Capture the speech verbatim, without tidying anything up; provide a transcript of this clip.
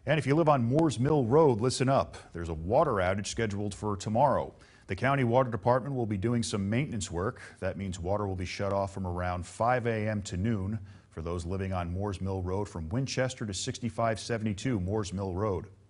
And if you live on Moores Mill Road, listen up. There's a water outage scheduled for tomorrow. The County Water Department will be doing some maintenance work. That means water will be shut off from around five A M to noon for those living on Moores Mill Road from Winchester to sixty-five seventy-two Moores Mill Road.